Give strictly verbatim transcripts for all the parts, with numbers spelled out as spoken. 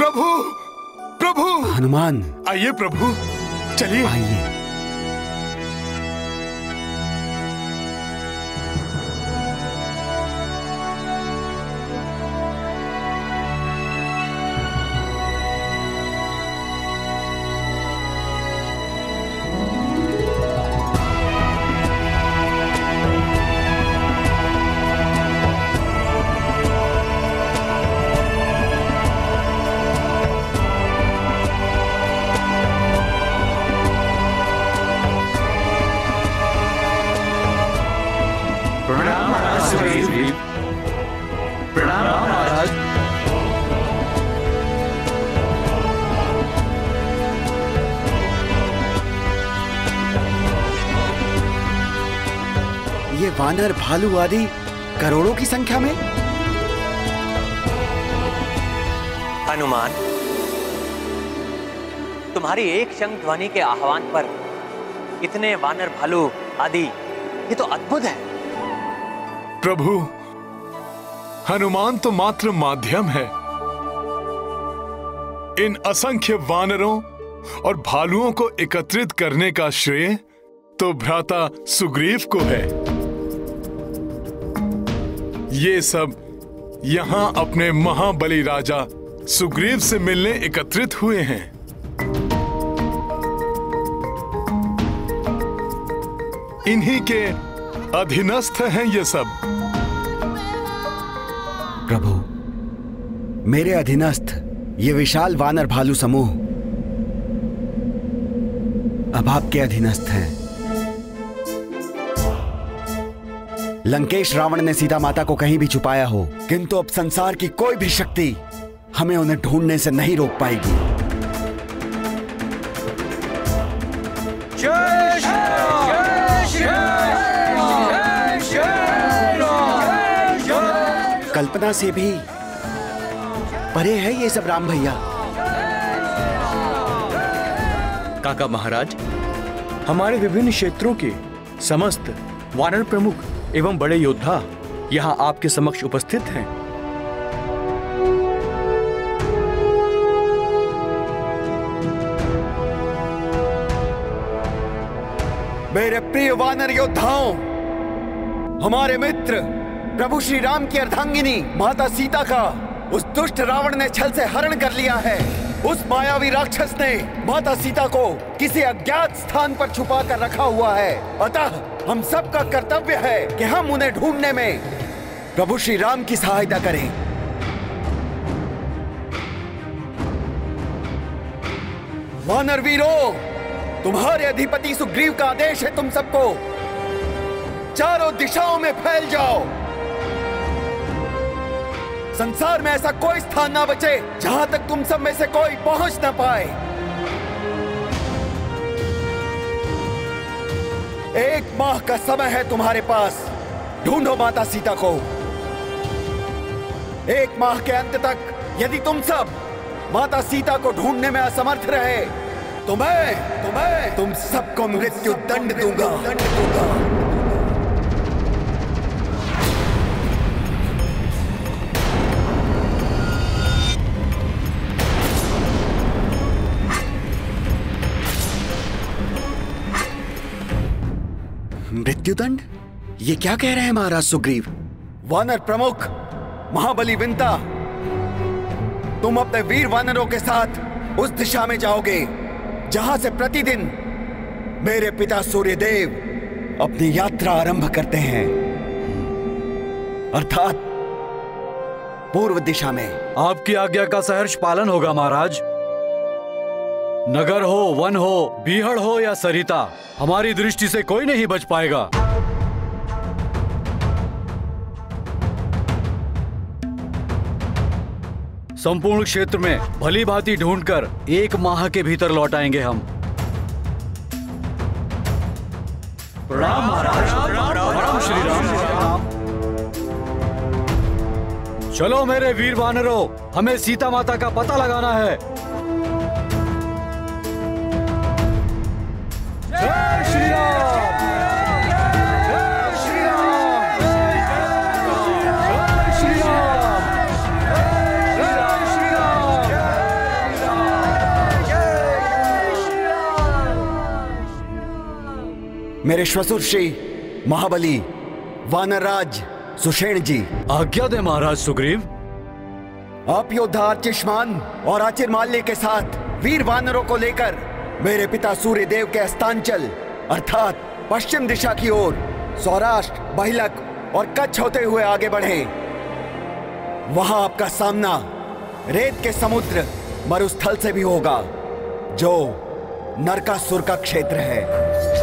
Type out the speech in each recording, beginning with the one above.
प्रभु, प्रभु। हनुमान, आइए प्रभु, चलिए। आइए। वानर भालू आदि करोड़ों की संख्या में। हनुमान, तुम्हारी एक शंख ध्वनि के आह्वान पर इतने वानर भालू आदि, ये तो अद्भुत है। प्रभु, हनुमान तो मात्र माध्यम है। इन असंख्य वानरों और भालुओं को एकत्रित करने का श्रेय तो भ्राता सुग्रीव को है। ये सब यहां अपने महाबली राजा सुग्रीव से मिलने एकत्रित हुए हैं। इन्हीं के अधीनस्थ हैं ये सब। प्रभु, मेरे अधीनस्थ ये विशाल वानर भालू समूह अब आपके अधीनस्थ हैं। लंकेश रावण ने सीता माता को कहीं भी छुपाया हो, किंतु अब संसार की कोई भी शक्ति हमें उन्हें ढूंढने से नहीं रोक पाएगी। जय श्री राम, जय श्री राम, जय श्री राम, जय। कल्पना से भी परे है ये सब राम भैया। काका महाराज, हमारे विभिन्न क्षेत्रों के समस्त वानर प्रमुख एवं बड़े योद्धा यहाँ आपके समक्ष उपस्थित हैं। मेरे प्रिय वानर योद्धाओं, हमारे मित्र प्रभु श्री राम की अर्धांगिनी माता सीता का उस दुष्ट रावण ने छल से हरण कर लिया है। उस मायावी राक्षस ने माता सीता को किसी अज्ञात स्थान पर छुपा कर रखा हुआ है। अतः हम सबका कर्तव्य है कि हम उन्हें ढूंढने में प्रभु श्री राम की सहायता करें। वानर वीरों, तुम्हारे अधिपति सुग्रीव का आदेश है तुम सबको चारों दिशाओं में फैल जाओ। संसार में ऐसा कोई स्थान ना बचे जहां तक तुम सब में से कोई पहुंच ना पाए। एक माह का समय है तुम्हारे पास, ढूंढो माता सीता को। एक माह के अंत तक यदि तुम सब माता सीता को ढूंढने में असमर्थ रहे तो मैं तुम्हें तुम सबको मृत्यु दंड दूंगा दंड दूंगा। मृत्युदंड? ये क्या कह रहे हैं महाराज सुग्रीव? वानर प्रमुख महाबली विंता, तुम अपने वीर वानरों के साथ उस दिशा में जाओगे जहां से प्रतिदिन मेरे पिता सूर्यदेव अपनी यात्रा आरंभ करते हैं, अर्थात पूर्व दिशा में। आपकी आज्ञा का सहर्ष पालन होगा महाराज। नगर हो, वन हो, बीहड़ हो या सरिता, हमारी दृष्टि से कोई नहीं बच पाएगा। संपूर्ण क्षेत्र में भली भांति ढूंढकर एक माह के भीतर लौट आएंगे हम। प्रणाम महाराज। प्रणाम श्री राम। चलो मेरे वीर वानरों, हमें सीता माता का पता लगाना है। जय श्री राम। मेरे श्वसुर श्री महाबली वानरराज सुषेण जी। आज्ञा दे महाराज सुग्रीव। आप योद्धा आर्चिष्मान और आचिरमाल्य के साथ वीर वानरों को लेकर मेरे पिता सूर्यदेव के अस्तांचल अर्थात पश्चिम दिशा की ओर सौराष्ट्र, बहिलक और कच्छ होते हुए आगे बढ़े। वहां आपका सामना रेत के समुद्र मरुस्थल से भी होगा, जो नरकासुर का क्षेत्र है।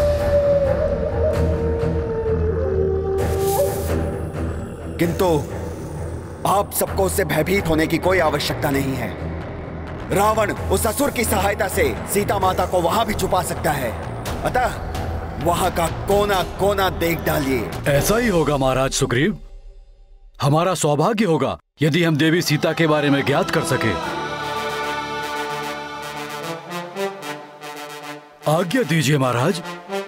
किंतु आप सबको उससे भयभीत होने की कोई आवश्यकता नहीं है। रावण उस असुर की सहायता से सीता माता को वहां भी छुपा सकता है, अतः वहां का कोना कोना देख डालिए। ऐसा ही होगा महाराज सुग्रीव। हमारा सौभाग्य होगा यदि हम देवी सीता के बारे में ज्ञात कर सके। आज्ञा दीजिए महाराज।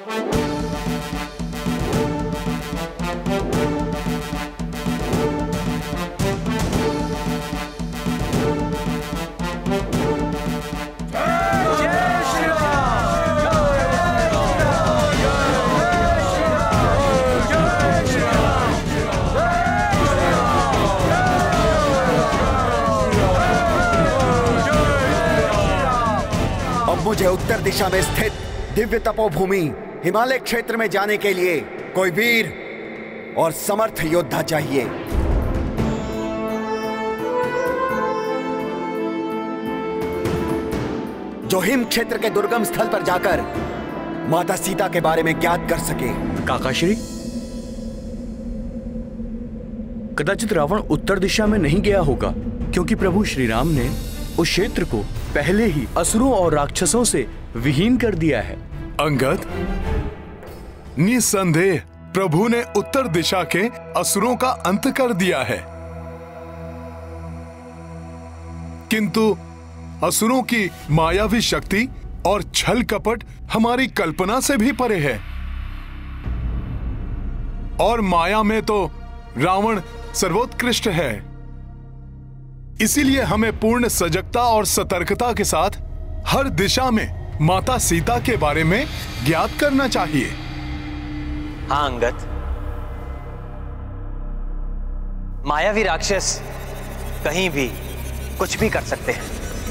मुझे उत्तर दिशा में स्थित दिव्य तपोभूमि हिमालय क्षेत्र में जाने के लिए कोई वीर और समर्थ योद्धा चाहिए। जो हिम क्षेत्र के दुर्गम स्थल पर जाकर माता सीता के बारे में ज्ञात कर सके। काकाश्री, कदाचित रावण उत्तर दिशा में नहीं गया होगा, क्योंकि प्रभु श्री राम ने उस क्षेत्र को पहले ही असुरों और राक्षसों से विहीन कर दिया है। अंगद, निसंदेह प्रभु ने उत्तर दिशा के असुरों का अंत कर दिया है, किंतु असुरों की मायावी शक्ति और छल कपट हमारी कल्पना से भी परे है। और माया में तो रावण सर्वोत्कृष्ट है। इसीलिए हमें पूर्ण सजगता और सतर्कता के साथ हर दिशा में माता सीता के बारे में ज्ञात करना चाहिए। हाँ अंगद, मायावी राक्षस कहीं भी कुछ भी कर सकते हैं।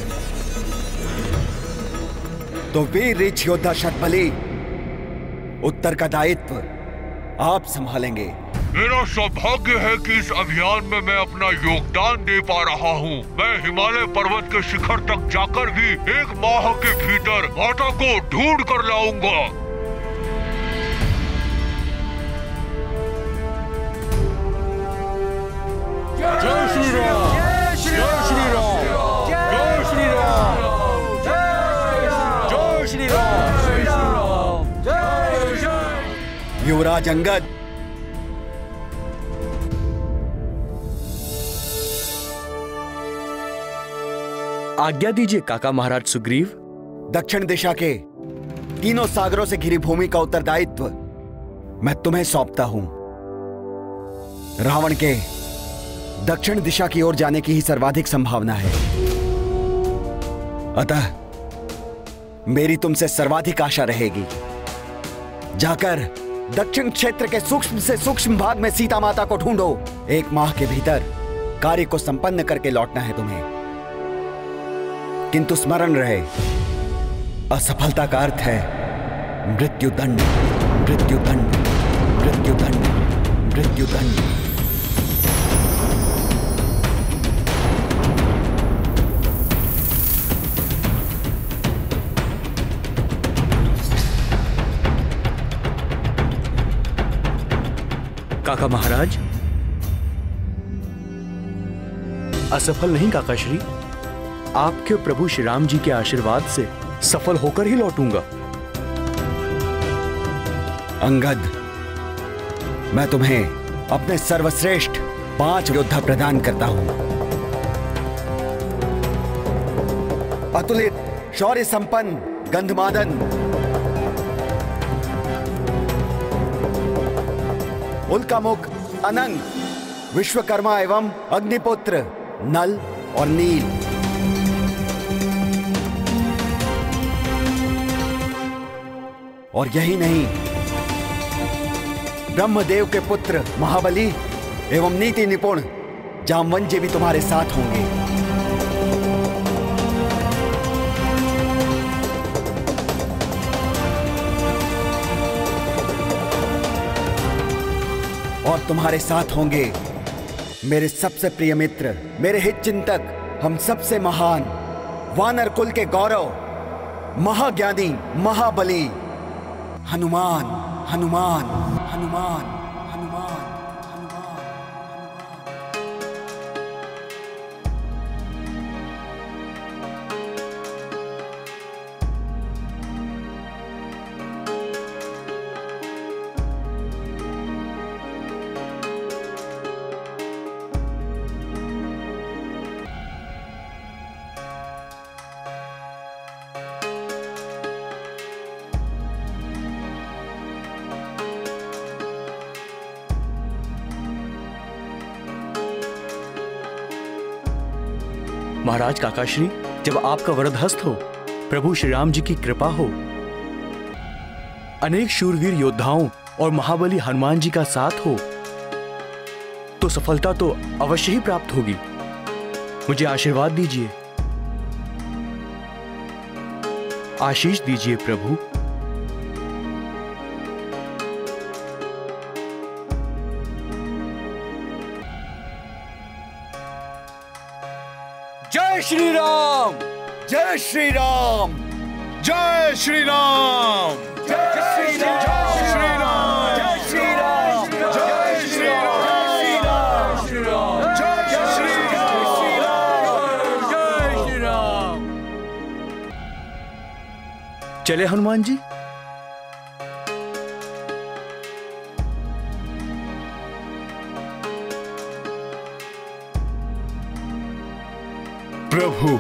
तो वीर रीछ योद्धा शतबली, उत्तर का दायित्व आप संभालेंगे। मेरा सौभाग्य है कि इस अभियान में मैं अपना योगदान दे पा रहा हूँ। मैं हिमालय पर्वत के शिखर तक जाकर भी एक माह के भीतर माता को ढूंढ कर लाऊंगा। जय श्री राम, जय श्री राम, जय श्री राम, जय श्री राम, जय श्री। युवराज अंगद, आज्ञा दीजिए काका महाराज सुग्रीव। दक्षिण दिशा के तीनों सागरों से घिरी भूमि का उत्तरदायित्व मैं तुम्हें सौंपता हूं। रावण के दक्षिण दिशा की ओर जाने की ही सर्वाधिक संभावना है, अतः मेरी तुमसे सर्वाधिक आशा रहेगी। जाकर दक्षिण क्षेत्र के सूक्ष्म से सूक्ष्म भाग में सीता माता को ढूंढो। एक माह के भीतर कार्य को संपन्न करके लौटना है तुम्हें। किंतु स्मरण रहे, असफलता का अर्थ है मृत्युदंड, मृत्युदंड, मृत्युदंड, मृत्युदंड। काका महाराज, असफल नहीं काकाश्री, आपके प्रभु श्री राम जी के आशीर्वाद से सफल होकर ही लौटूंगा। अंगद, मैं तुम्हें अपने सर्वश्रेष्ठ पांच योद्धा प्रदान करता हूं। अतुलित शौर्य संपन्न गंधमादन, उल्कामुख अनंग, विश्वकर्मा एवं अग्निपुत्र नल और नील। और यही नहीं, ब्रह्मदेव के पुत्र महाबली एवं नीति निपुण जामवंजी भी तुम्हारे साथ होंगे। और तुम्हारे साथ होंगे मेरे सबसे प्रिय मित्र, मेरे हित चिंतक, हम सबसे महान वानर कुल के गौरव, महाज्ञानी महाबली हनुमान हनुमान हनुमान हनुमान हनुमान। महाराज काकाश्री, जब आपका वरद हस्त हो, प्रभु श्री राम जी की कृपा हो, अनेक शूरवीर योद्धाओं और महाबली हनुमान जी का साथ हो, तो सफलता तो अवश्य ही प्राप्त होगी। मुझे आशीर्वाद दीजिए, आशीष दीजिए प्रभु। जय श्री राम, जय श्री राम, जय श्री राम, जय श्री राम, जय श्री राम, जय श्री राम, जय श्री राम, जय श्री राम, जय श्री राम, जय श्री राम। चले हनुमान जी। प्रभु,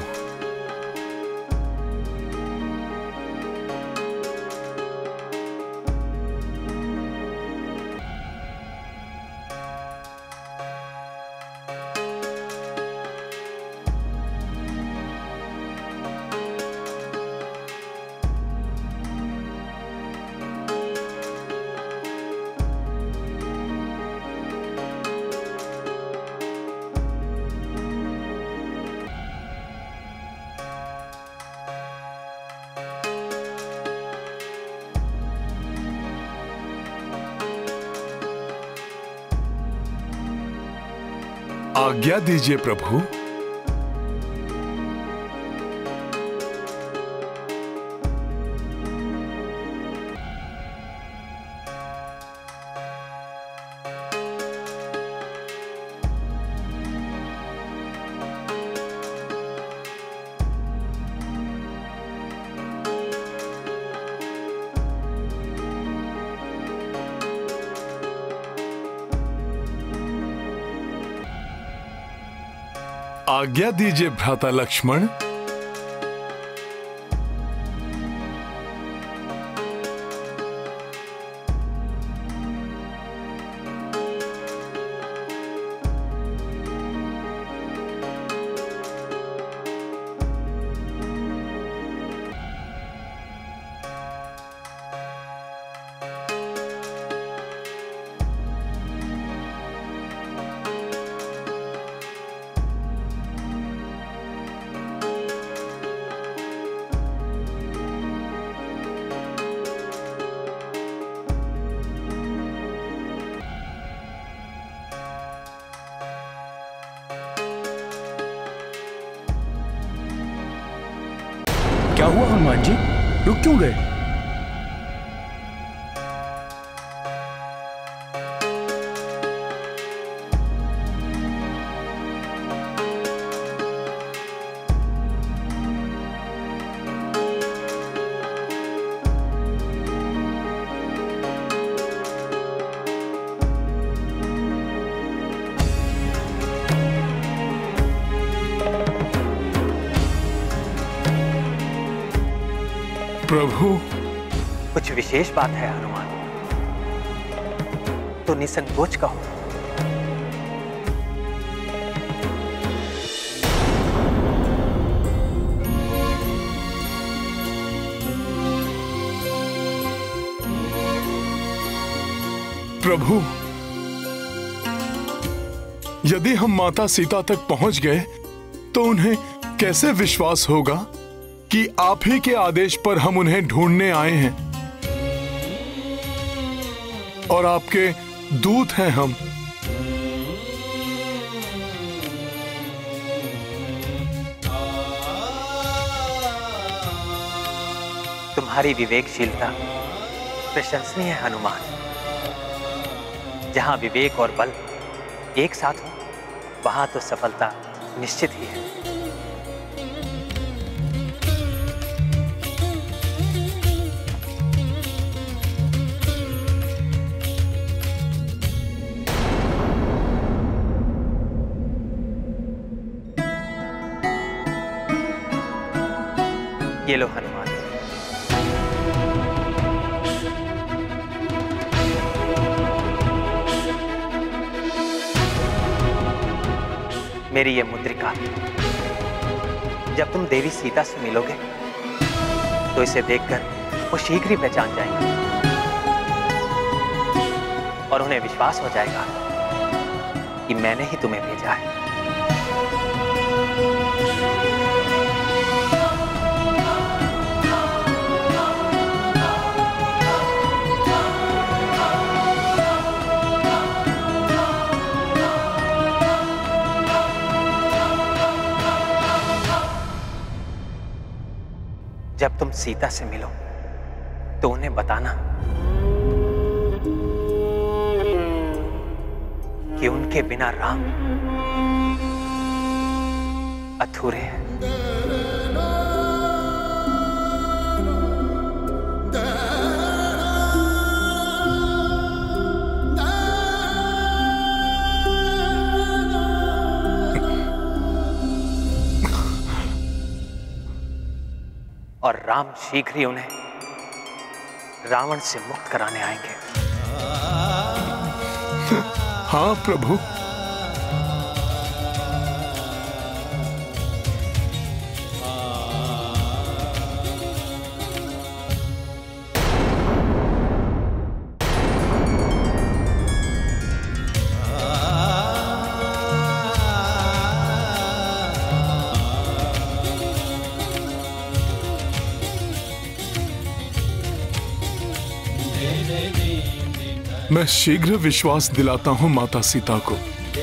आज्ञा दीजिए प्रभु। आज्ञा दीजिए भ्राता लक्ष्मण। क्या हुआ हनुमान जी, रुक क्यों गए? प्रभु, कुछ विशेष बात है हनुमान, तो निसंकोच कहो। प्रभु, यदि हम माता सीता तक पहुंच गए तो उन्हें कैसे विश्वास होगा कि आप ही के आदेश पर हम उन्हें ढूंढने आए हैं और आपके दूत हैं हम। तुम्हारी विवेकशीलता प्रशंसनीय है हनुमान। जहां विवेक और बल एक साथ हो वहां तो सफलता निश्चित ही है। ये लो हनुमान। मेरी ये मुद्रिका, जब तुम देवी सीता से मिलोगे तो इसे देखकर वो शीघ्र ही पहचान जाएंगे और उन्हें विश्वास हो जाएगा कि मैंने ही तुम्हें भेजा है। जब तुम सीता से मिलो तो उन्हें बताना कि उनके बिना राम अधूरे हैं। और राम शीघ्र ही उन्हें रावण से मुक्त कराने आएंगे। हाँ प्रभु। मैं शीघ्र विश्वास दिलाता हूं माता सीता को।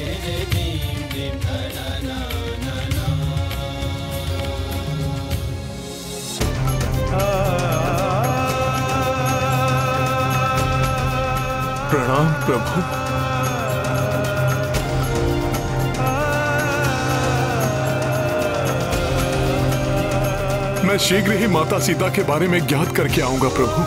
प्रणाम प्रभु। मैं शीघ्र ही माता सीता के बारे में ज्ञात करके आऊंगा प्रभु।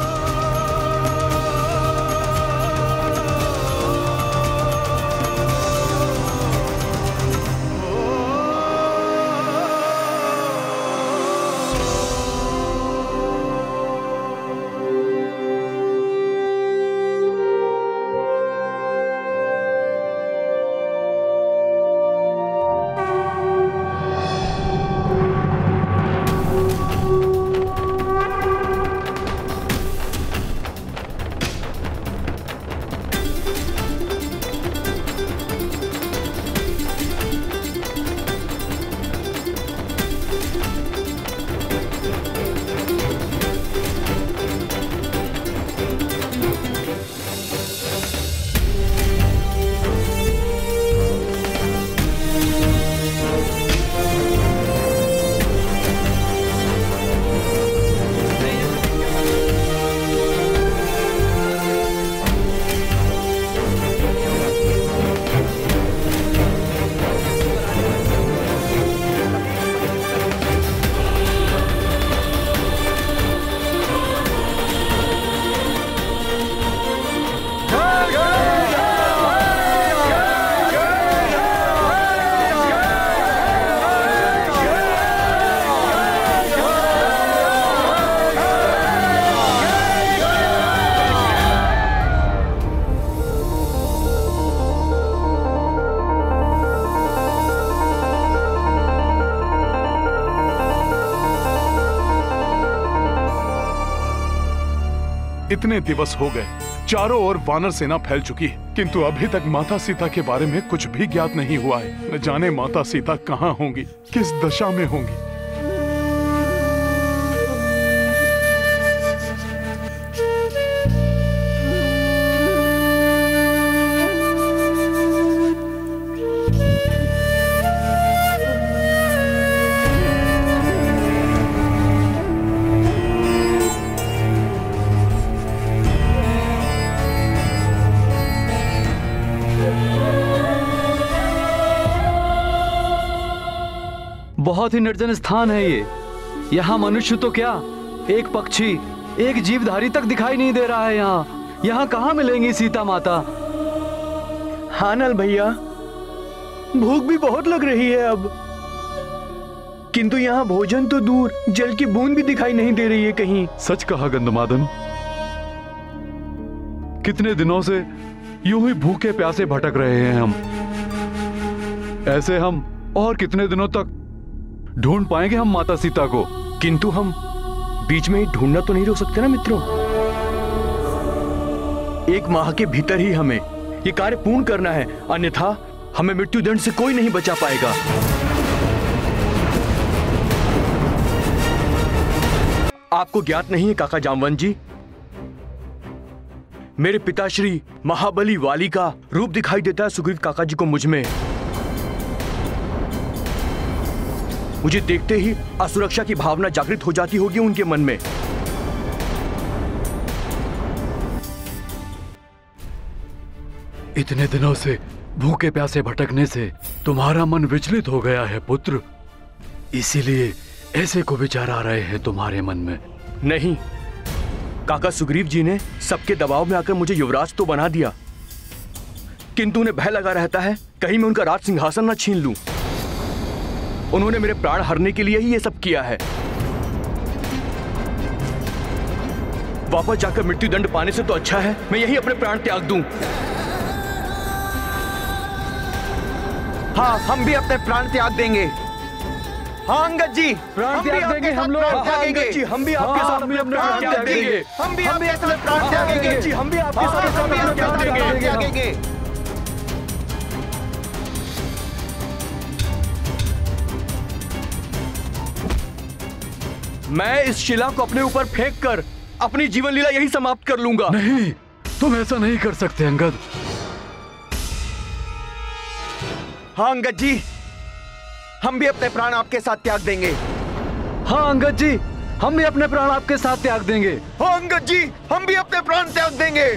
इतने दिवस हो गए, चारों ओर वानर सेना फैल चुकी है, किंतु अभी तक माता सीता के बारे में कुछ भी ज्ञात नहीं हुआ है। न जाने माता सीता कहाँ होंगी, किस दशा में होंगी। बहुत ही निर्जन स्थान है ये। यहाँ मनुष्य तो क्या, एक पक्षी, एक जीवधारी तक दिखाई नहीं दे रहा है। यहाँ यहाँ कहाँ मिलेंगी सीता माता? हाँ नल भैया, भूख भी बहुत लग रही है अब, किंतु यहाँ भोजन तो दूर, जल की बूंद भी दिखाई नहीं दे रही है कहीं। सच कहा गंधमादन, कितने दिनों से यूं ही भूखे प्यासे भटक रहे हैं हम। ऐसे हम और कितने दिनों तक ढूंढ पाएंगे हम माता सीता को? किंतु हम बीच में ही ढूंढना तो नहीं रोक सकते ना मित्रों। एक माह के भीतर ही हमें ये कार्य पूर्ण करना है, अन्यथा हमें मृत्युदंड से कोई नहीं बचा पाएगा। आपको ज्ञात नहीं है काका जामवंत जी, मेरे पिताश्री महाबली वाली का रूप दिखाई देता है सुग्रीव काका जी को मुझ में। मुझे देखते ही असुरक्षा की भावना जागृत हो जाती होगी उनके मन में। इतने दिनों से भूखे प्यासे भटकने से तुम्हारा मन विचलित हो गया है पुत्र, इसीलिए ऐसे को विचार आ रहे हैं तुम्हारे मन में। नहीं, काका सुग्रीव जी ने सबके दबाव में आकर मुझे युवराज तो बना दिया, किंतु उन्हें भय लगा रहता है कहीं मैं उनका राज सिंहासन न छीन लूं। उन्होंने मेरे प्राण हरने के लिए ही ये सब किया है। वापस जाकर मृत्युदंड पाने से तो अच्छा है मैं यही अपने प्राण त्याग दूं। हाँ, हम भी अपने प्राण त्याग देंगे। हाँ अंगद जी, प्राण त्याग देंगे हम लोग। हाँ अंगद जी, हम भी आपके साथ अपने प्राण त्याग देंगे। हम भी अपने प्राण त्यागेंगे जी, हम भी आपके साथ अपने प्राण त्यागेंगे। मैं इस शिला को अपने ऊपर फेंक कर अपनी जीवन लीला यही समाप्त कर लूंगा। नहीं, तुम ऐसा नहीं कर सकते अंगद। हाँ अंगद जी, हम भी अपने प्राण आपके साथ त्याग देंगे। हाँ अंगद जी, हम भी अपने प्राण आपके साथ त्याग देंगे। हाँ अंगद जी, हम भी अपने प्राण त्याग देंगे।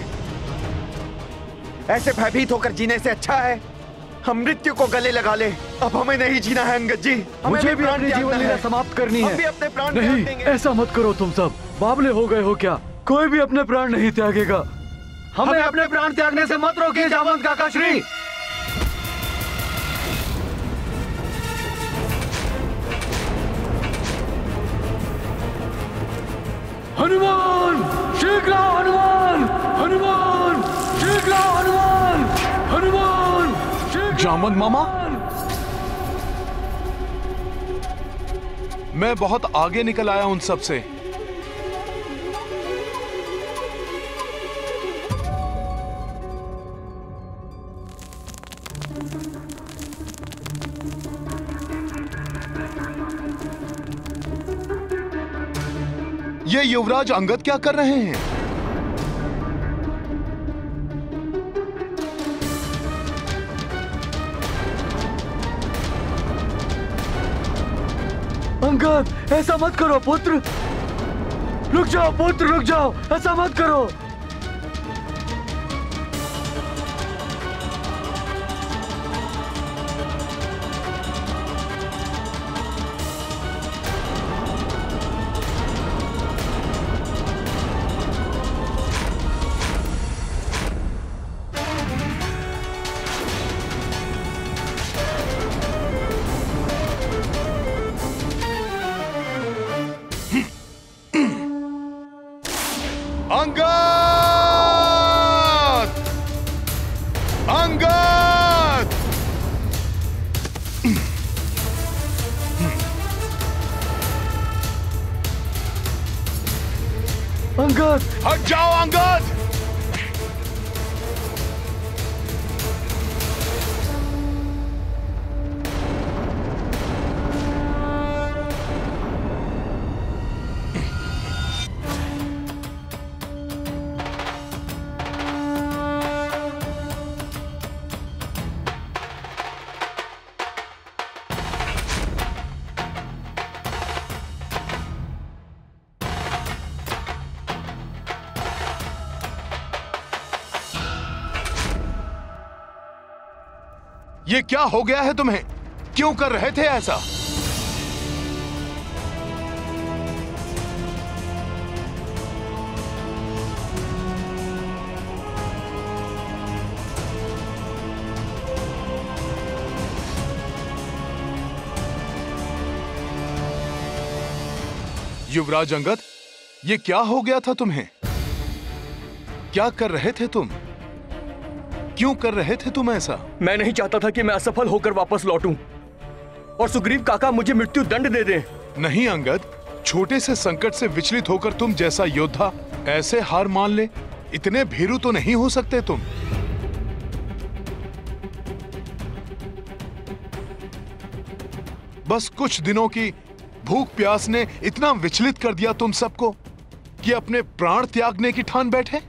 ऐसे भयभीत होकर जीने से अच्छा है हम मृत्यु को गले लगा ले। अब हमें नहीं जीना है अंगद जी, मुझे भी अपनी जीवन लीला समाप्त करनी है। हम भी अपने प्राण नहीं, ऐसा मत करो तुम सब, बावले हो गए हो क्या? कोई भी अपने प्राण नहीं त्यागेगा। हमें अपने प्राण त्यागने से मत रोकिए जामवंत काका श्री। हनुमान शीघ्र आओ, हनुमान हनुमान शीघ्र आओ, हनुमान हनुमान जामवंत मामा, मैं बहुत आगे निकल आया उन सब से। ये युवराज अंगद क्या कर रहे हैं? अंगद, ऐसा मत करो पुत्र। रुक जाओ पुत्र, रुक जाओ, ऐसा मत करो। अंगद! अंगद! हट जाओ अंगद! ये क्या हो गया है तुम्हें? क्यों कर रहे थे ऐसा? युवराज अंगद, ये क्या हो गया था तुम्हें? क्या कर रहे थे तुम? क्यों कर रहे थे तुम ऐसा? मैं नहीं चाहता था कि मैं असफल होकर वापस लौटूं और सुग्रीव काका मुझे मृत्यु दंड दे दें। नहीं अंगद, छोटे से संकट से विचलित होकर तुम जैसा योद्धा ऐसे हार मान ले, इतने भीरू तो नहीं हो सकते तुम। बस कुछ दिनों की भूख प्यास ने इतना विचलित कर दिया तुम सबको कि अपने प्राण त्यागने की ठान बैठे।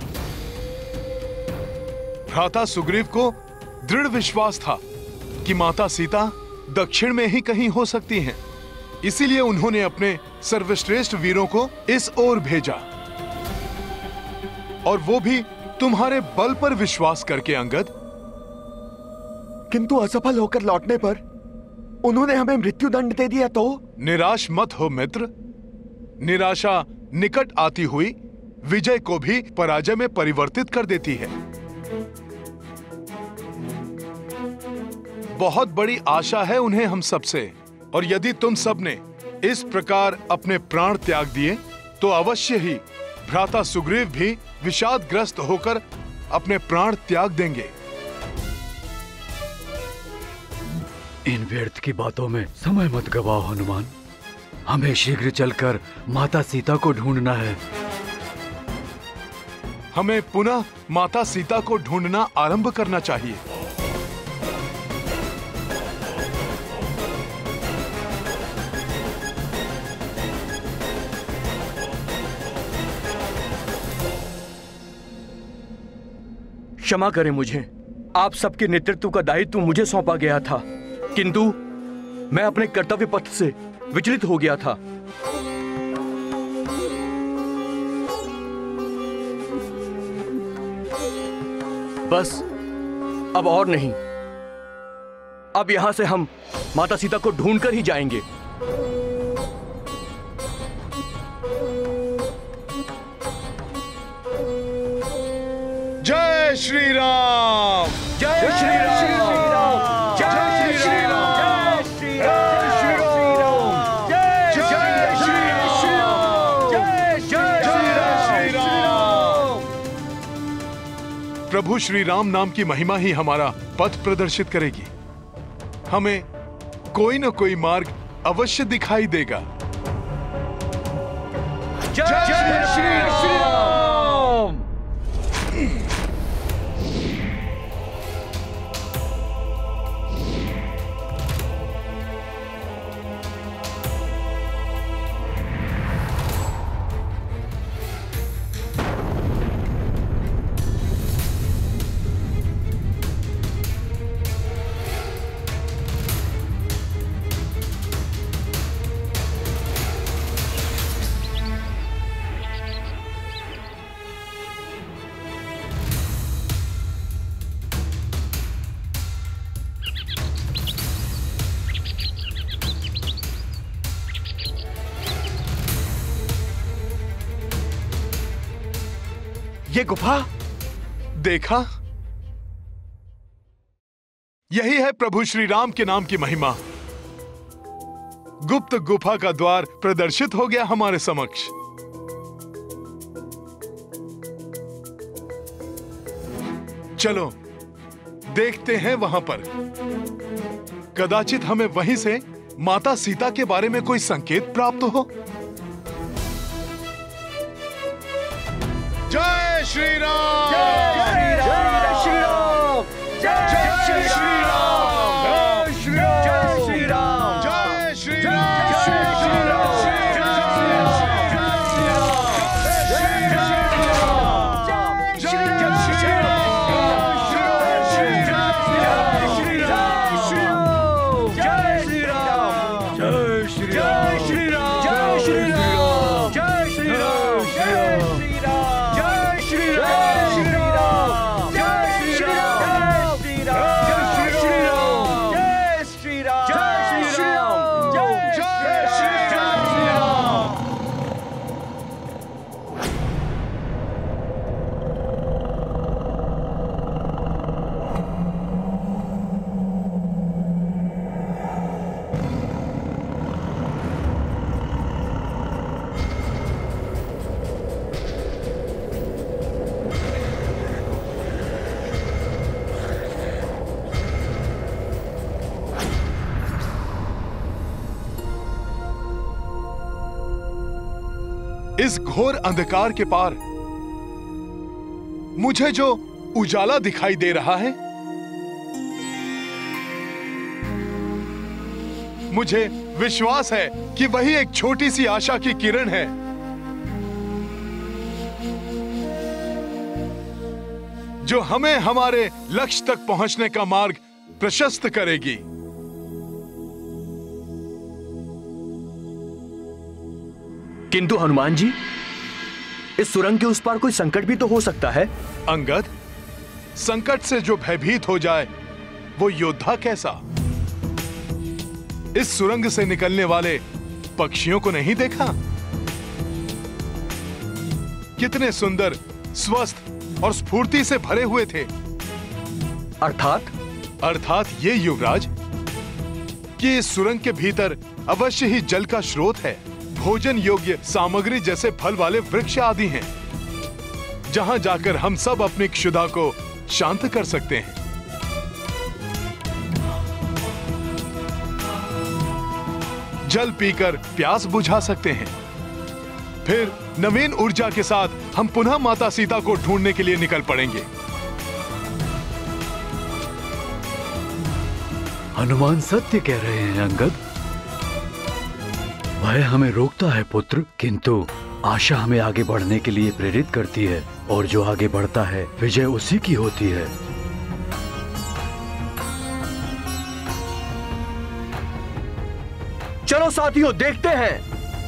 भ्राता सुग्रीव को दृढ़ विश्वास था कि माता सीता दक्षिण में ही कहीं हो सकती हैं। इसीलिए उन्होंने अपने सर्वश्रेष्ठ वीरों को इस ओर भेजा, और वो भी तुम्हारे बल पर विश्वास करके अंगद। किंतु असफल होकर लौटने पर उन्होंने हमें मृत्यु दंड दे दिया तो? निराश मत हो मित्र। निराशा निकट आती हुई विजय को भी पराजय में परिवर्तित कर देती है। बहुत बड़ी आशा है उन्हें हम सबसे, और यदि तुम सब ने इस प्रकार अपने प्राण त्याग दिए तो अवश्य ही भ्राता सुग्रीव भी विषादग्रस्त होकर अपने प्राण त्याग देंगे। इन व्यर्थ की बातों में समय मत गवाओ हनुमान। हमें शीघ्र चलकर माता सीता को ढूंढना है। हमें पुनः माता सीता को ढूंढना आरंभ करना चाहिए। क्षमा करें मुझे, आप सबके नेतृत्व का दायित्व मुझे सौंपा गया था, किंतु मैं अपने कर्तव्य पथ से विचलित हो गया था। बस अब और नहीं। अब यहां से हम माता सीता को ढूंढकर ही जाएंगे। जय श्री राम! जय श्री राम! जय श्री राम! जय श्री राम! जय श्री राम! जय श्री राम! प्रभु श्री राम नाम की महिमा ही हमारा पथ प्रदर्शित करेगी। हमें कोई न कोई मार्ग अवश्य दिखाई देगा। जय श्री राम! ये गुफा देखा? यही है प्रभु श्री राम के नाम की महिमा। गुप्त गुफा का द्वार प्रदर्शित हो गया हमारे समक्ष। चलो देखते हैं वहां पर। कदाचित हमें वहीं से माता सीता के बारे में कोई संकेत प्राप्त हो। जय श्री राम, जय श्री राम, जय श्री राम, जय श्री राम, जय श्री राम, जय श्री राम, इस घोर अंधकार के पार मुझे जो उजाला दिखाई दे रहा है, मुझे विश्वास है कि वही एक छोटी सी आशा की किरण है जो हमें हमारे लक्ष्य तक पहुंचने का मार्ग प्रशस्त करेगी। किंतु हनुमान जी, इस सुरंग के उस पार कोई संकट भी तो हो सकता है। अंगद, संकट से जो भयभीत हो जाए वो योद्धा कैसा? इस सुरंग से निकलने वाले पक्षियों को नहीं देखा? कितने सुंदर, स्वस्थ और स्फूर्ति से भरे हुए थे। अर्थात अर्थात ये युवराज कि इस सुरंग के भीतर अवश्य ही जल का स्रोत है, भोजन योग्य सामग्री जैसे फल वाले वृक्ष आदि हैं, जहां जाकर हम सब अपनी क्षुधा को शांत कर सकते हैं। जल पीकर प्यास बुझा सकते हैं। फिर नवीन ऊर्जा के साथ हम पुनः माता सीता को ढूंढने के लिए निकल पड़ेंगे। हनुमान सत्य कह रहे हैं अंगद। भय हमें रोकता है पुत्र, किंतु आशा हमें आगे बढ़ने के लिए प्रेरित करती है, और जो आगे बढ़ता है विजय उसी की होती है। चलो साथियों, देखते हैं।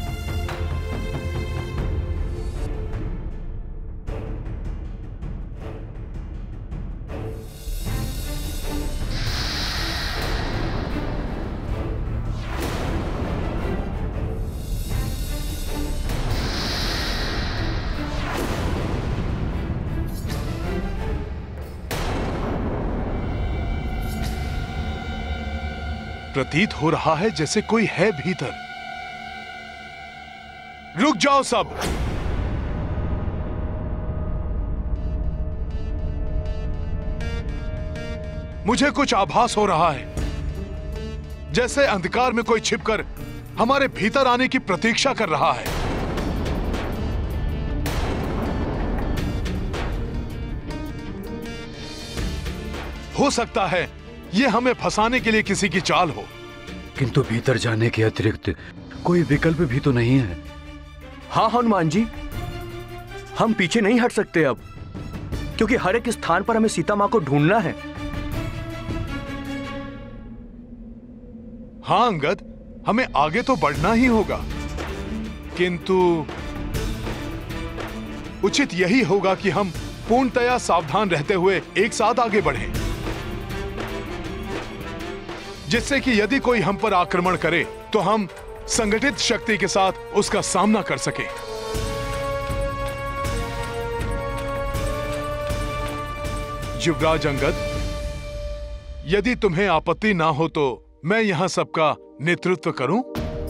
प्रतीत हो रहा है जैसे कोई है भीतर। रुक जाओ सब। मुझे कुछ आभास हो रहा है, जैसे अंधकार में कोई छिपकर हमारे भीतर आने की प्रतीक्षा कर रहा है। हो सकता है ये हमें फंसाने के लिए किसी की चाल हो। किंतु भीतर जाने के अतिरिक्त कोई विकल्प भी तो नहीं है। हाँ हनुमान जी, हम पीछे नहीं हट सकते अब, क्योंकि हर एक स्थान पर हमें सीता मां को ढूंढना है। हाँ अंगद, हमें आगे तो बढ़ना ही होगा, किंतु उचित यही होगा कि हम पूर्णतया सावधान रहते हुए एक साथ आगे बढ़ें, जिससे कि यदि कोई हम पर आक्रमण करे तो हम संगठित शक्ति के साथ उसका सामना कर सकें। युवराज अंगद, यदि तुम्हें आपत्ति ना हो तो मैं यहां सबका नेतृत्व करूं?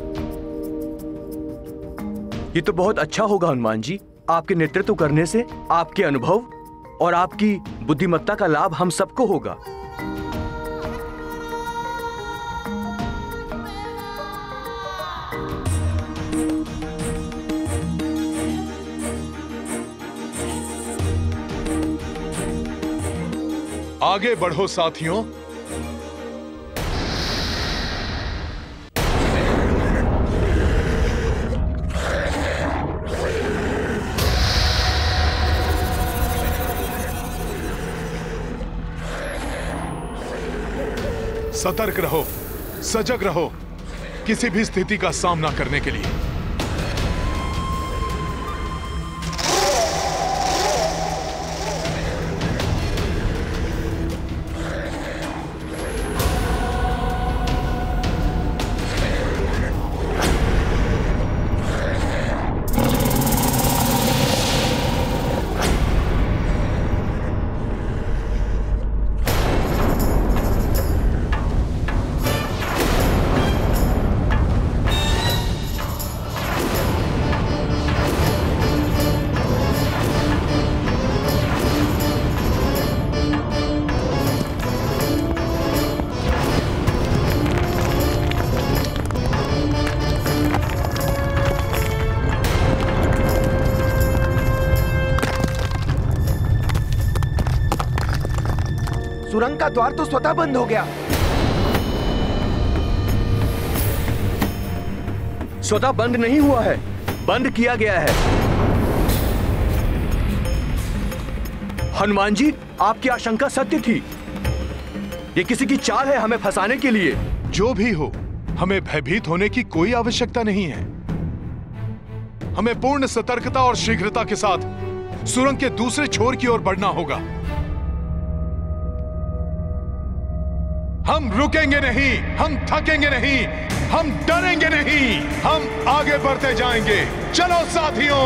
ये तो बहुत अच्छा होगा हनुमान जी। आपके नेतृत्व करने से आपके अनुभव और आपकी बुद्धिमत्ता का लाभ हम सबको होगा। आगे बढ़ो साथियों। सतर्क रहो, सजग रहो किसी भी स्थिति का सामना करने के लिए। सुरंग का द्वार तो स्वतः बंद हो गया। स्वतः बंद नहीं हुआ है, बंद किया गया है। हनुमान जी, आपकी आशंका सत्य थी। ये किसी की चाल है हमें फंसाने के लिए। जो भी हो, हमें भयभीत होने की कोई आवश्यकता नहीं है। हमें पूर्ण सतर्कता और शीघ्रता के साथ सुरंग के दूसरे छोर की ओर बढ़ना होगा। हम रुकेंगे नहीं, हम थकेंगे नहीं, हम डरेंगे नहीं, हम आगे बढ़ते जाएंगे। चलो साथियों।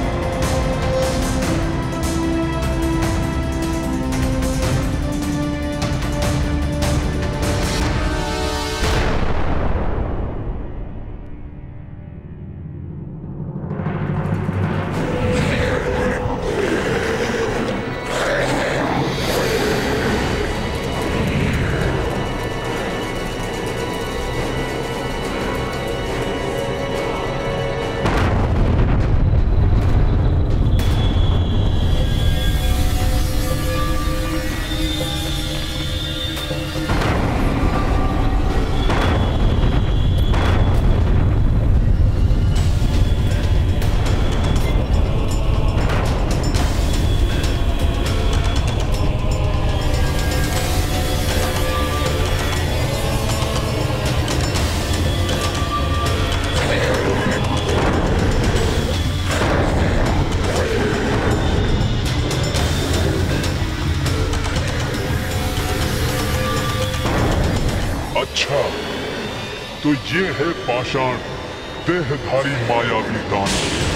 तो ये है पाषाण देहधारी मायावी दानव।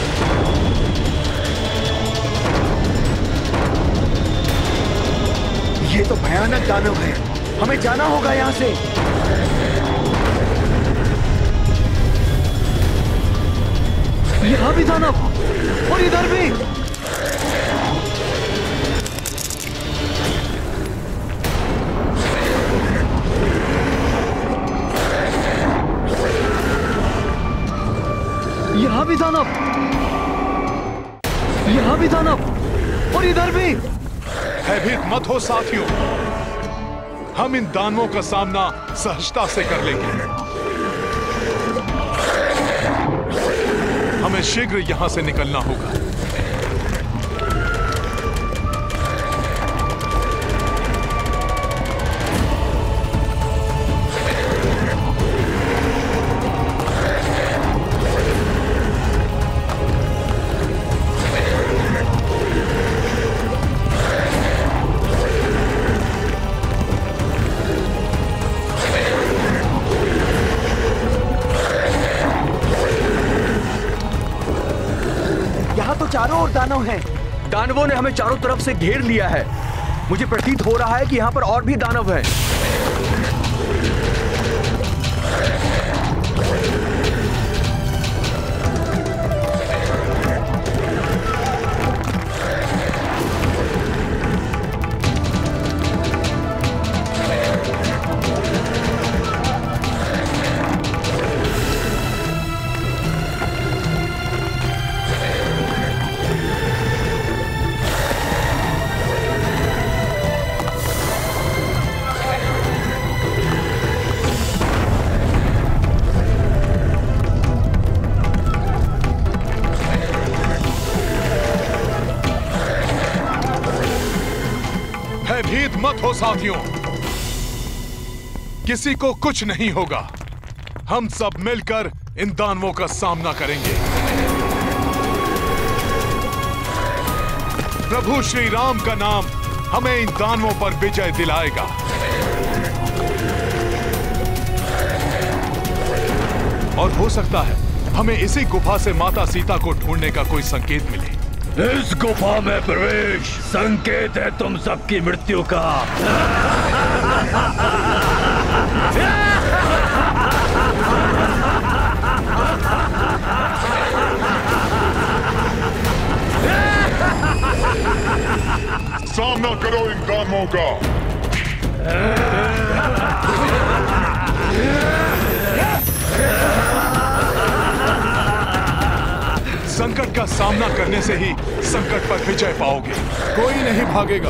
ये तो भयानक दानव है, हमें जाना होगा यहाँ से। यहाँ भी दानव और इधर भी। यहाँ भी दानव, यहाँ भी दानव और इधर भी। भयभीत मत हो साथियों, हम इन दानवों का सामना सहजता से कर लेंगे। हमें शीघ्र यहां से निकलना होगा। चारों ओर दानव हैं। दानवों ने हमें चारों तरफ से घेर लिया है। मुझे प्रतीत हो रहा है कि यहाँ पर और भी दानव हैं। भयभीत मत हो साथियों, किसी को कुछ नहीं होगा। हम सब मिलकर इन दानवों का सामना करेंगे। प्रभु श्री राम का नाम हमें इन दानवों पर विजय दिलाएगा। और हो सकता है हमें इसी गुफा से माता सीता को ढूंढने का कोई संकेत मिले। इस गुफा में प्रवेश संकेत है तुम सबकी मृत्यु का। सामना करो इन दानवों का। संकट का सामना करने से ही संकट पर विजय पाओगे। कोई नहीं भागेगा।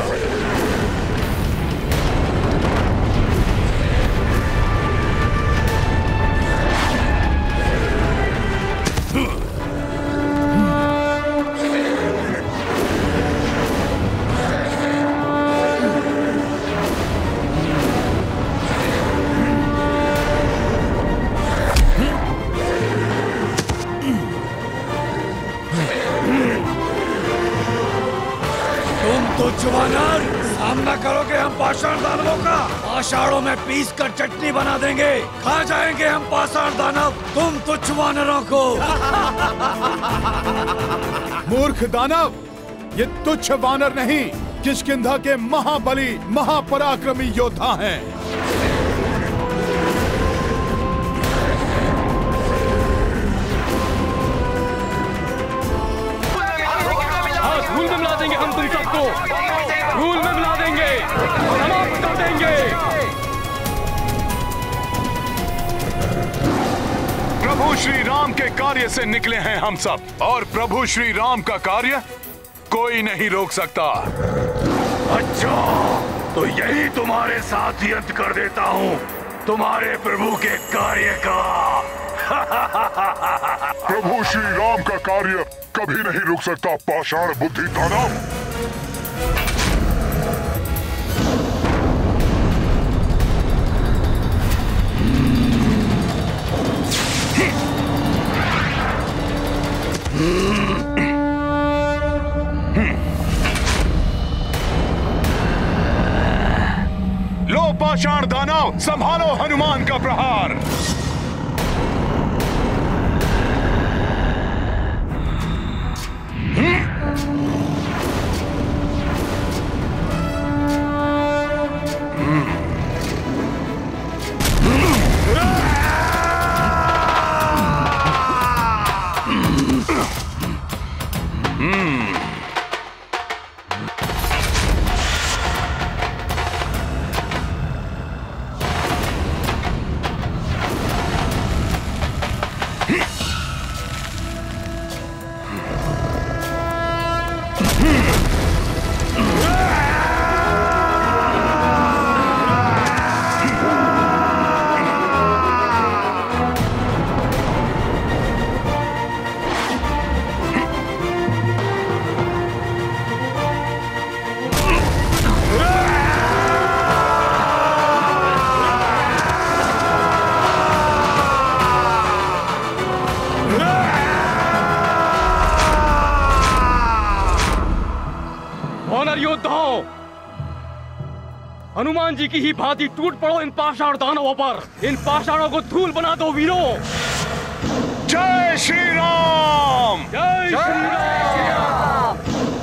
सामना करोगे हम पाषाण दानवों का, पाषाणों में पीस कर चटनी बना देंगे। खा जाएंगे हम पाषाण दानव तुम तुच्छ वानरों को। मूर्ख दानव, ये तुच्छ वानर नहीं, किष्किंधा के महाबली महापराक्रमी योद्धा हैं। हाँ, धूल में मिला देंगे हम तुम सबको, धूल में मिला देंगे, समाप्त कर देंगे। प्रभु श्री राम के कार्य से निकले हैं हम सब, और प्रभु श्री राम का कार्य कोई नहीं रोक सकता। अच्छा, तो यही तुम्हारे साथ ही अंत कर देता हूँ तुम्हारे प्रभु के कार्य का। प्रभु श्री राम का कार्य कभी नहीं रुक सकता पाषाण बुद्धि दानव। लो पाषाण दानव, संभालो हनुमान का प्रहार। हनुमान जी की ही भांति टूट पड़ो इन पाषाण दानवों पर, इन पाषाणों को धूल बना दो वीरों। जय श्री राम, जय श्री राम,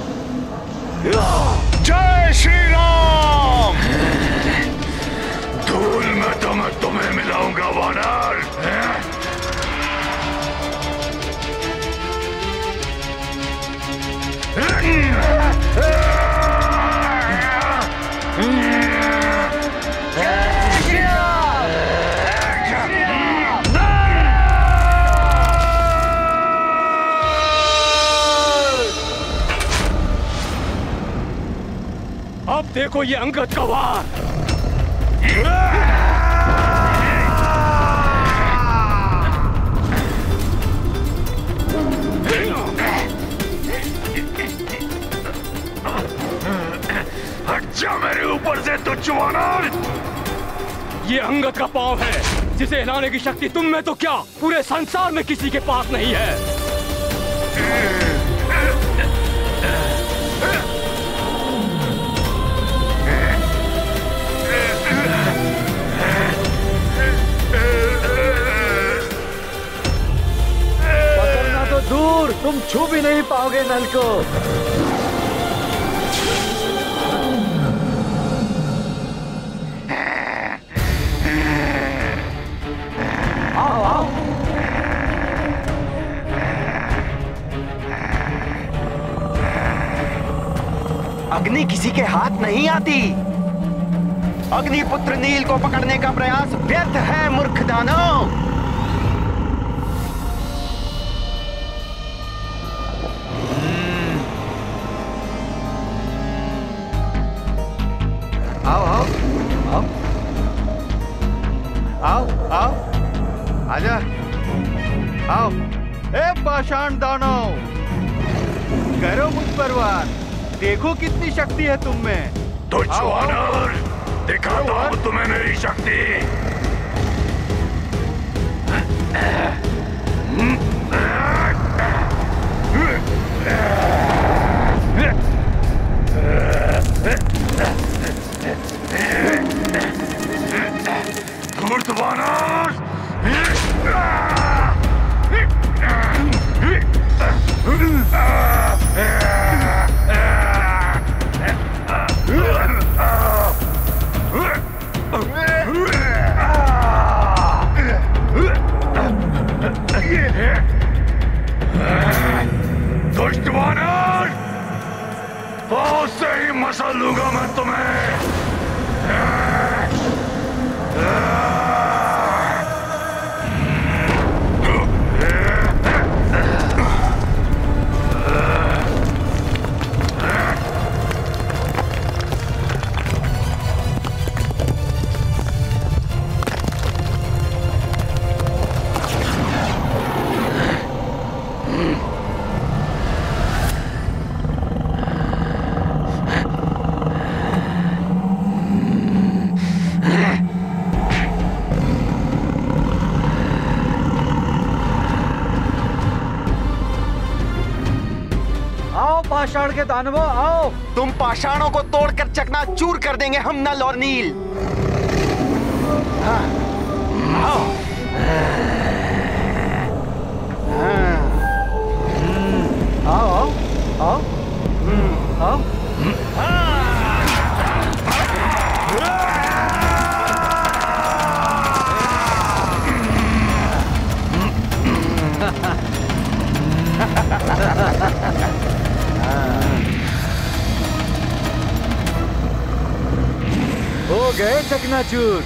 जय श्री राम। धूल में तो मैं तुम्हें मिलाऊंगा वानर। अब देखो ये अंगद का वार। हट जा मेरे ऊपर ऊपर से तुच्छ वानर। ये अंगद का पांव है, जिसे हिलाने की शक्ति तुम में तो क्या पूरे संसार में किसी के पास नहीं है। पकड़ना तो दूर, तुम छू भी नहीं पाओगे नल को। आओ आओ। अग्नि किसी के हाथ नहीं आती। अग्निपुत्र नील को पकड़ने का प्रयास व्यर्थ है मूर्ख दानव। आओ आओ आओ आओ आओ आजा आओ। ए पाषाण दानव, करो मुझ पर वार, देखो कितनी शक्ति है तुम में। तुच्छ वानर, दिखाता हूं तुम्हें मेरी शक्ति। धूर्त वानर, दुष्ट वानर, बहुत से ही मसल लूंगा मैं तुम्हें। पाषाण के दानवों आओ। तुम पाषाणों को तोड़कर चकनाचूर कर देंगे हम नल और नील। हाँ, आओ। हाँ, आओ आओ आओ आओ। हो गए चकनाचूर।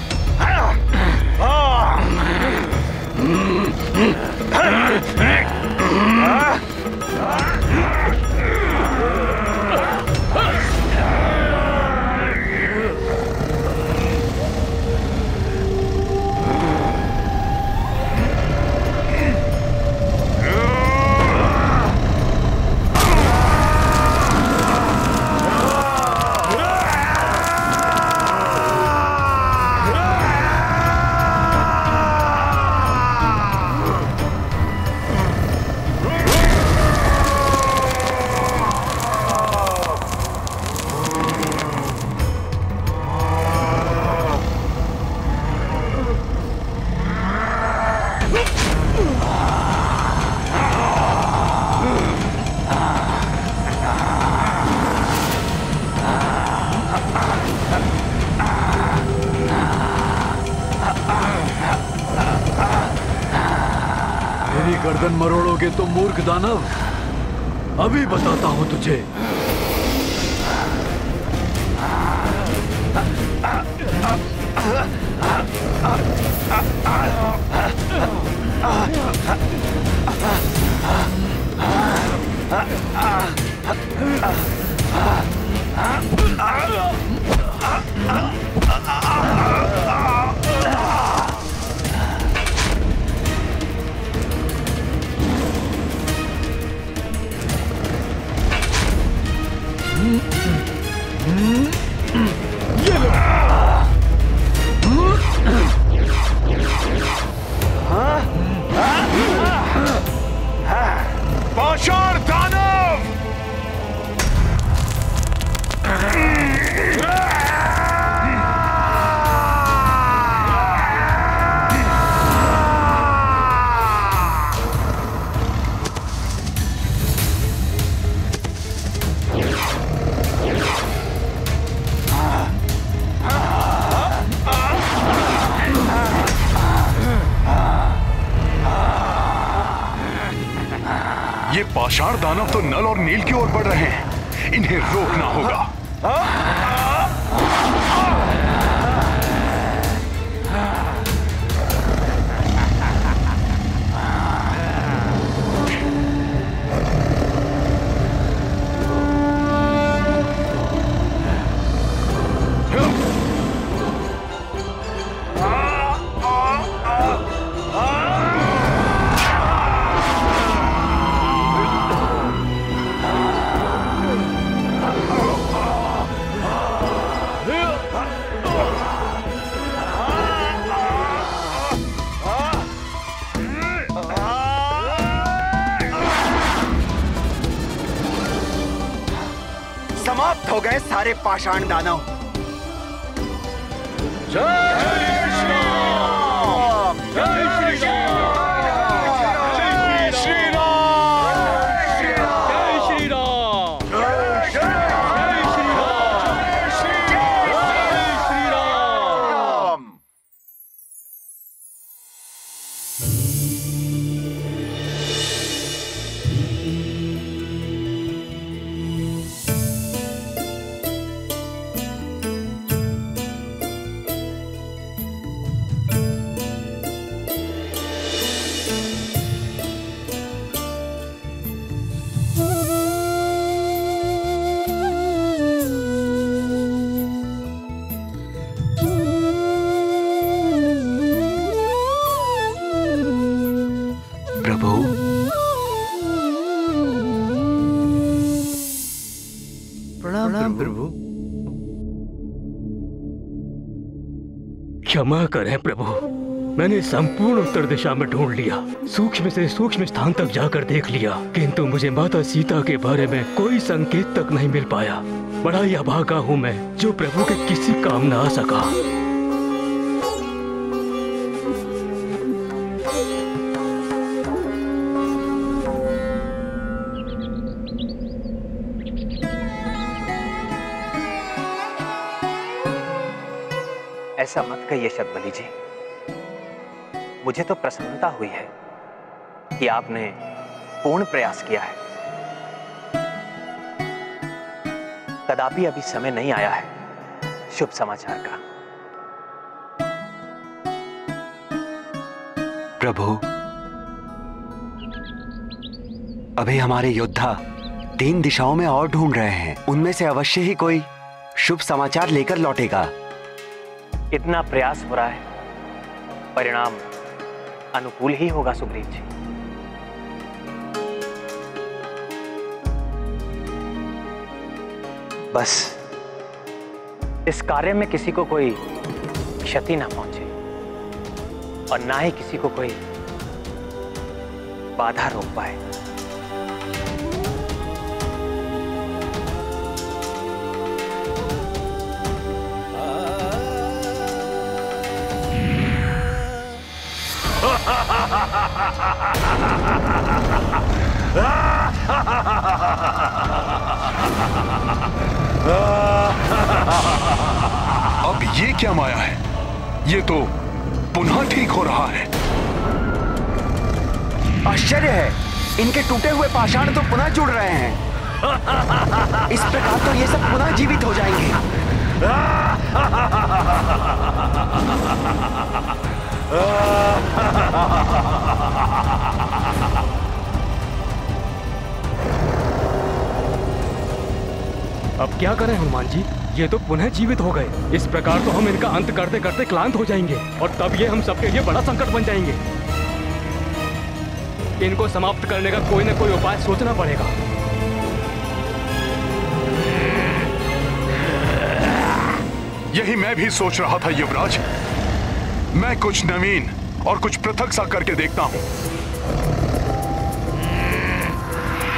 गर्दन मरोड़ोगे तो मूर्ख दानव, अभी बताता हूं तुझे। ये लो। पाषाण दानव। ये पाषाण दानव तो नल और नील की ओर बढ़ रहे हैं, इन्हें रोकना होगा। समाप्त हो गए सारे पाषाण दानव। जय श्री राम, जय श्री राम, जय श्री राम, जय श्री राम, जय श्री राम, जय श्री राम। क्षमा करें प्रभु, मैंने संपूर्ण उत्तर दिशा में ढूंढ लिया, सूक्ष्म से सूक्ष्म स्थान तक जाकर देख लिया, किंतु मुझे माता सीता के बारे में कोई संकेत तक नहीं मिल पाया। बड़ा ही अभागा हूँ मैं, जो प्रभु के किसी काम न आ सका। ऐसा मत कहिए शतबली जी, मुझे तो प्रसन्नता हुई है कि आपने पूर्ण प्रयास किया है। कदापि अभी समय नहीं आया है शुभ समाचार का। प्रभु, अभी हमारे योद्धा तीन दिशाओं में और ढूंढ रहे हैं, उनमें से अवश्य ही कोई शुभ समाचार लेकर लौटेगा। इतना प्रयास हो रहा है, परिणाम अनुकूल ही होगा सुग्रीव जी। बस इस कार्य में किसी को कोई क्षति ना पहुंचे और ना ही किसी को कोई बाधा रोक पाए। अब ये क्या माया है? ये तो पुनः ठीक हो रहा है। आश्चर्य है, इनके टूटे हुए पाषाण तो पुनः जुड़ रहे हैं। इस प्रकार तो ये सब पुनः जीवित हो जाएंगे। अब क्या करें हनुमान जी, ये तो पुनः जीवित हो गए। इस प्रकार तो हम इनका अंत करते करते क्लांत हो जाएंगे और तब ये हम सबके लिए बड़ा संकट बन जाएंगे। इनको समाप्त करने का कोई ना कोई उपाय सोचना पड़ेगा। यही मैं भी सोच रहा था युवराज। मैं कुछ नवीन और कुछ पृथक सा करके देखता हूं।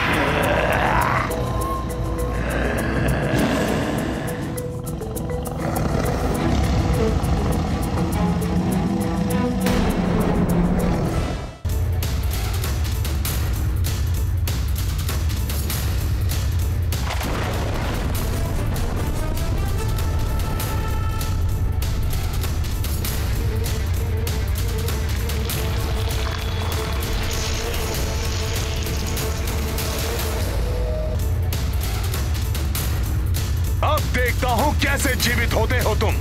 कैसे जीवित होते हो तुम?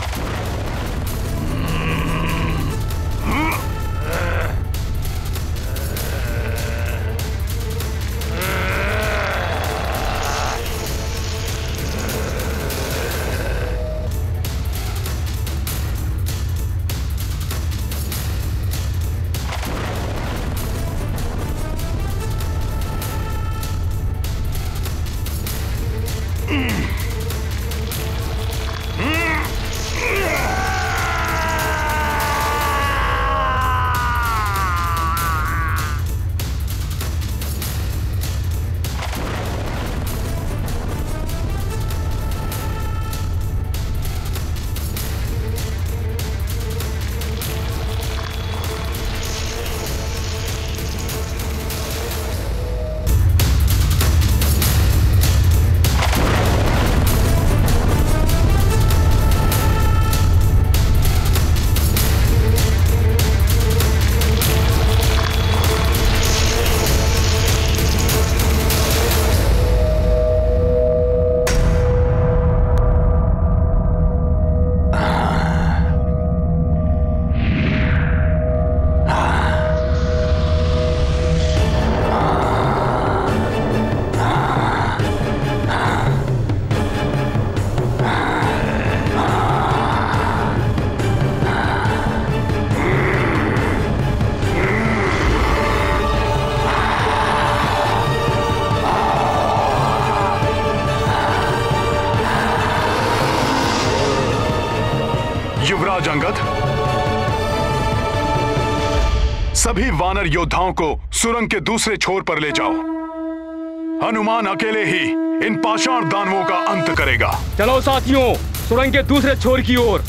युवराज अंगद, सभी वानर योद्धाओं को सुरंग के दूसरे छोर पर ले जाओ। हनुमान अकेले ही इन पाषाण दानवों का अंत करेगा। चलो साथियों, सुरंग के दूसरे छोर की ओर।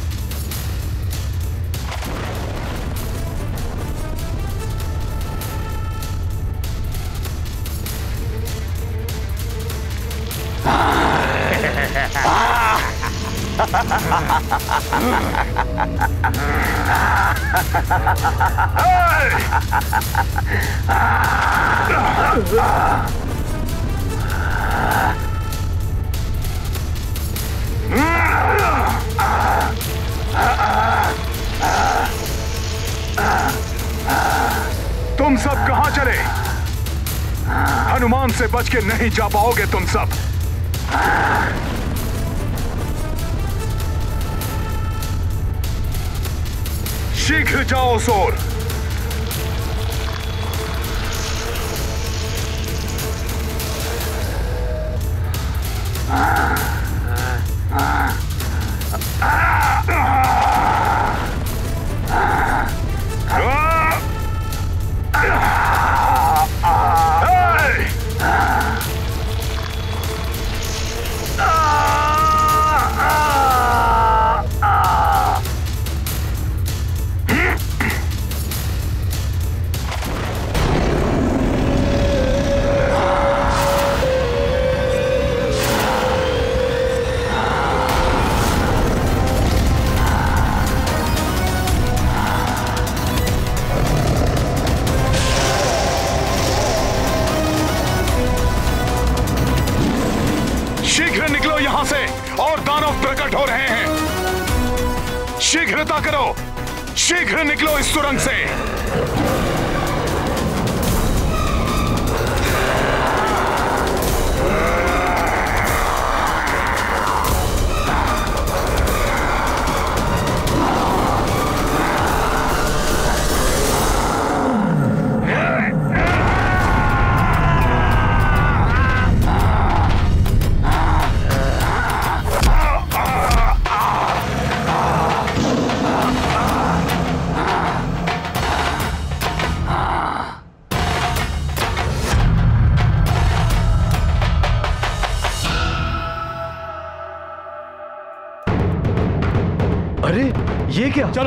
तुम सब कहां चले? हनुमान से बच के नहीं जा पाओगे तुम सब। शीघ्र जाओ सोर। हो रहे हैं। शीघ्रता करो, शीघ्र निकलो इस सुरंग से। ये क्या? चलो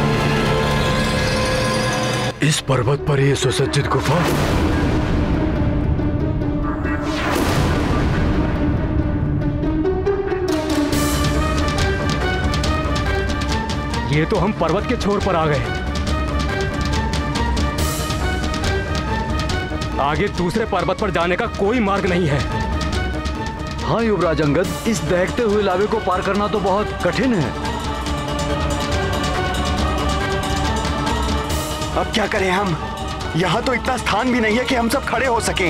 इस पर्वत पर यह सुसज्जित गुफा ये तो हम पर्वत के छोर पर आ गए। आगे दूसरे पर्वत पर जाने का कोई मार्ग नहीं है। हाँ युवराज अंगद, इस दहकते हुए लावे को पार करना तो बहुत कठिन है। अब क्या करें हम? यहाँ तो इतना स्थान भी नहीं है कि हम सब खड़े हो सकें।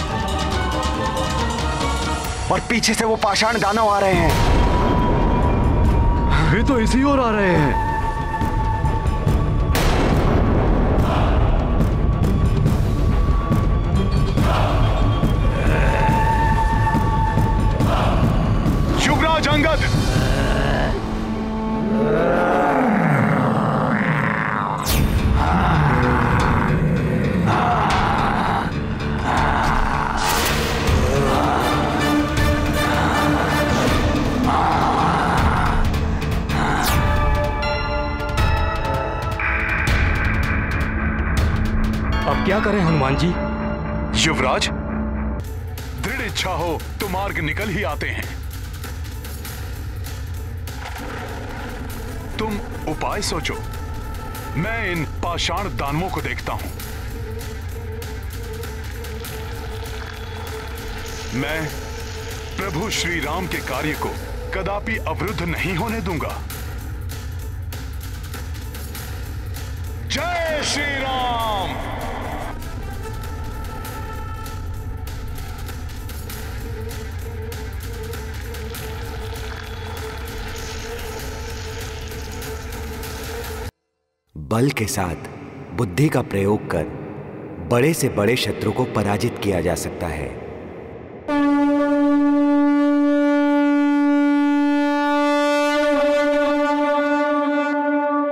और पीछे से वो पाषाण दानव आ रहे हैं। वे तो इसी ओर आ रहे हैं। युवराज अंगद, क्या करें हनुमान जी? युवराज, दृढ़ इच्छा हो तो मार्ग निकल ही आते हैं। तुम उपाय सोचो, मैं इन पाषाण दानवों को देखता हूं। मैं प्रभु श्री राम के कार्य को कदापि अवरुद्ध नहीं होने दूंगा। जय श्री राम। बल के साथ बुद्धि का प्रयोग कर बड़े से बड़े शत्रु को पराजित किया जा सकता है।